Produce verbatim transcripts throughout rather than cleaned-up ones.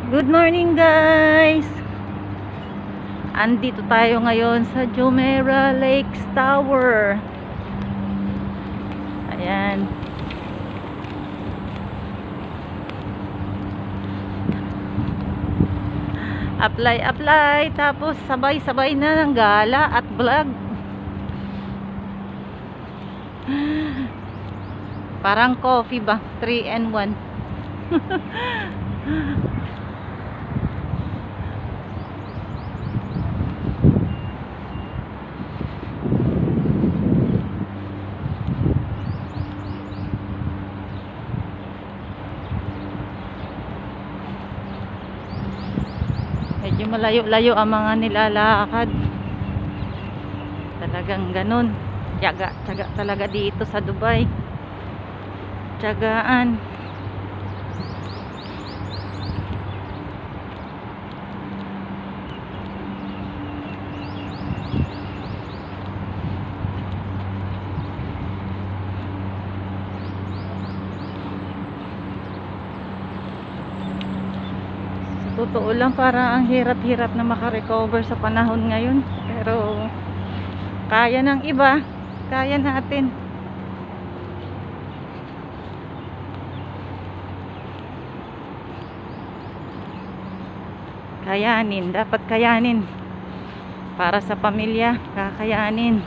Good morning guys! Andito tayo ngayon sa Jumeirah Lakes Tower. Ayan. Apply, apply. Tapos sabay-sabay na ng gala at vlog. Parang coffee ba? three and one. Medyo malayo-layo ang mga nilalakad. Talagang ganun. Tiyaga, tiyaga talaga dito sa Dubai. Tiyagaan. Totoo lang, parang ang hirap-hirap na makarecover sa panahon ngayon, pero kaya ng iba, kaya natin. Kayanin, dapat kayanin para sa pamilya, kakayanin.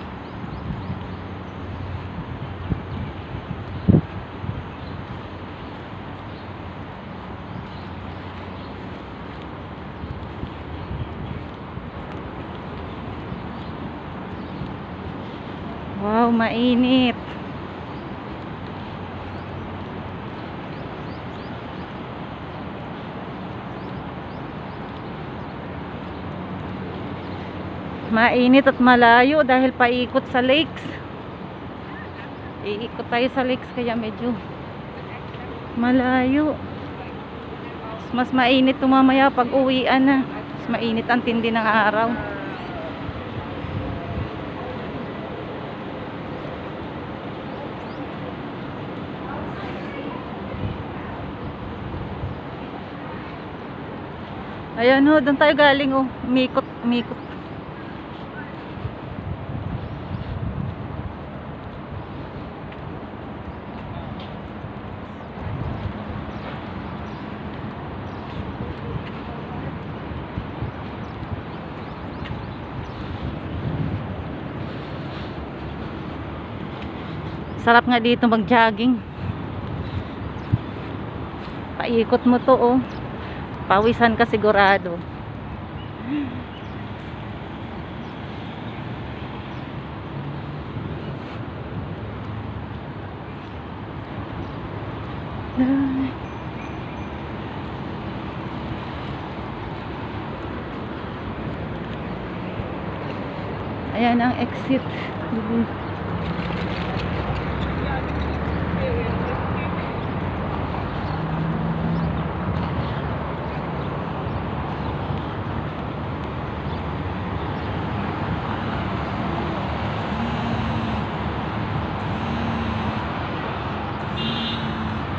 Wow, mainit. Mainit at malayo dahil paikot sa lakes. Iikot tayo sa lakes kaya medyo malayo. Mas mainit tumamaya pag uwian na. Mas mainit ang tindi ng araw. Ayan ho, doon tayo galing oh. Umikot, umikot. Sarap nga dito mag-jogging. Paikot mo to oh. Pawisan ka sigurado. Ayan ang exit.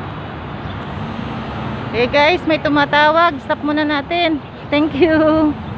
Okay guys, may tumatawag. Stop muna natin. Thank you.